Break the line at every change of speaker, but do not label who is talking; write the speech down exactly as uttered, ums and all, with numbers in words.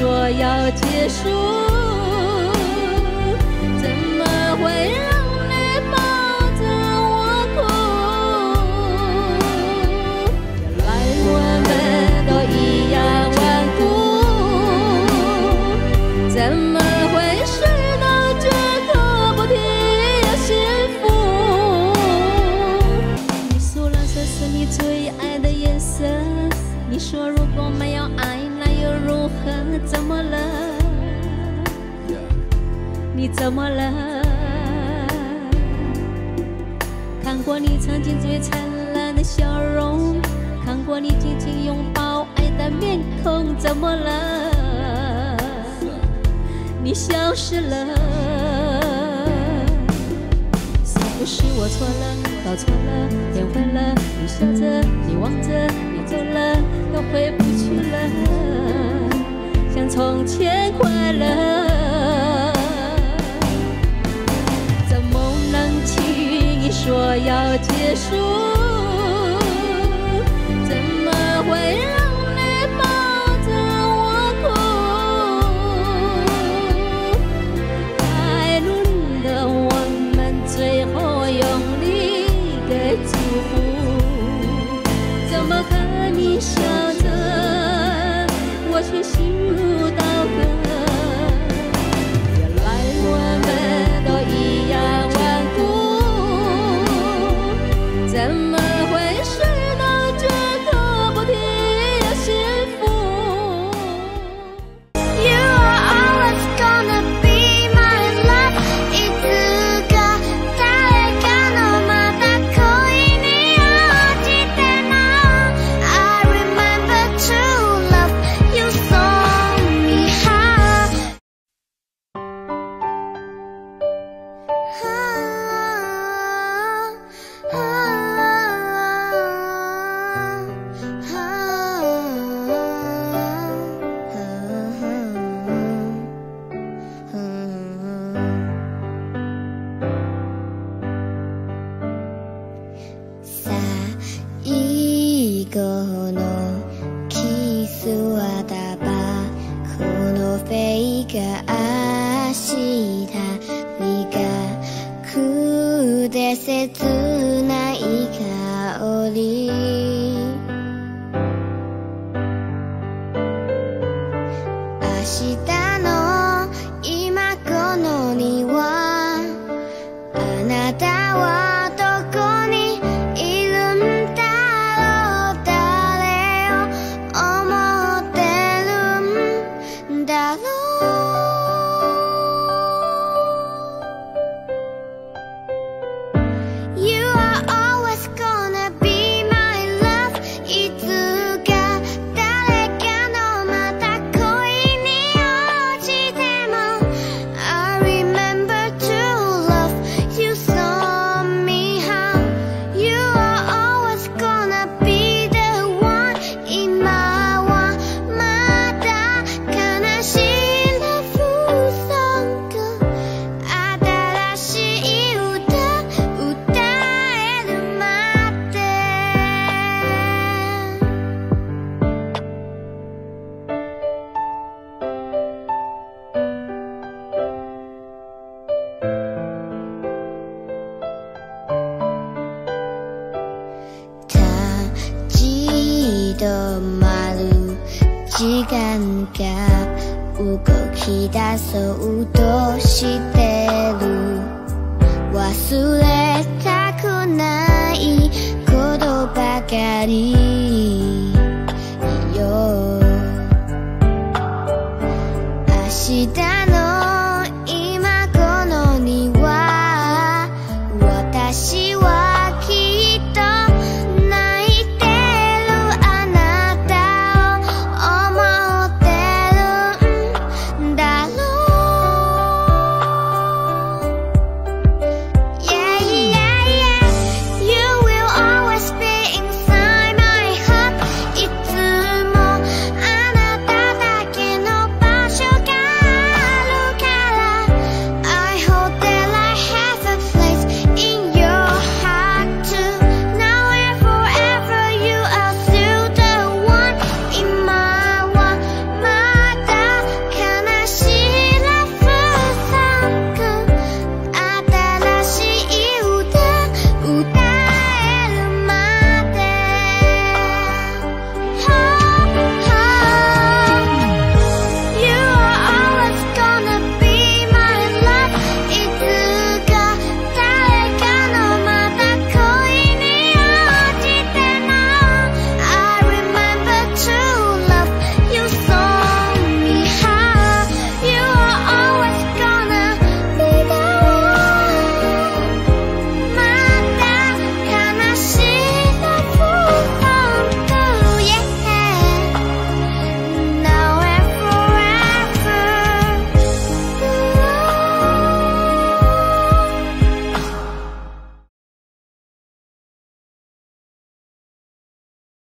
说要结束，怎么会让你抱着我哭？原来我们都一样顽固，怎么会是到这个不停的幸福？你说蓝色是你最爱的颜色，你说如果没有爱那又如何？怎么了？你怎么了？看过你曾经最灿烂的笑容，看过你紧紧拥抱爱的面孔，怎么了？你消失了。是不是我错了，搞错了，变坏了？你笑着，你望着，你走了，都回不去了。像从前快乐，怎么能轻易说要结束？怎么会让你抱着我哭？爱论的我们最后用力给祝福，怎么看你笑着，我却心如刀割。原来我们都一样顽固，怎么会是到这个不停的幸福
You are always gonna be my love いつか誰かのまた恋に落ちても I remember true love You saw me how最後のキスはタバコのフェイが明日苦くて切ない香り明日の今この庭あなたはどこにいるんだろう誰を思ってるんだろう You are always gonna be my love いつか誰かのまた恋に落ちても I remember true love You saw me how You are always gonna be the one 今はまだ悲しんだフルソング新しい歌歌えるまで立ち止まる時間が動き出そうとしてる忘れたくないことばかり